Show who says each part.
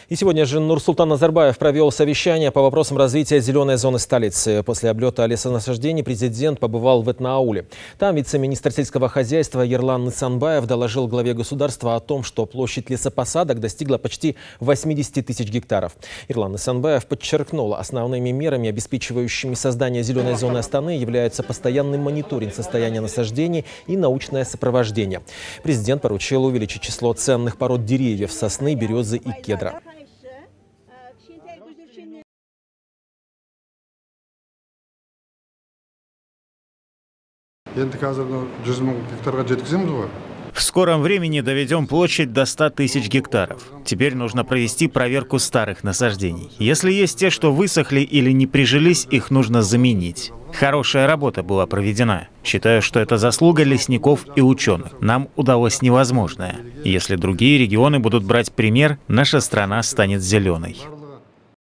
Speaker 1: И сегодня же Нурсултан Назарбаев провел совещание по вопросам развития зеленой зоны столицы. После облета лесонасаждений президент побывал в Этноауле. Там вице-министр сельского хозяйства Ерлан Нысанбаев доложил главе государства о том, что площадь лесопосадок достигла почти 80 тысяч гектаров. Ерлан Нысанбаев подчеркнул, основными мерами, обеспечивающими создание зеленой зоны Астаны, являются постоянный мониторинг состояния насаждений и научное сопровождение. Президент поручил увеличить число ценных пород деревьев – сосны, березы и кедра.
Speaker 2: В скором времени доведем площадь до 100 тысяч гектаров. Теперь нужно провести проверку старых насаждений. Если есть те, что высохли или не прижились, их нужно заменить. Хорошая работа была проведена. Считаю, что это заслуга лесников и ученых. Нам удалось невозможное. Если другие регионы будут брать пример, наша страна станет зеленой.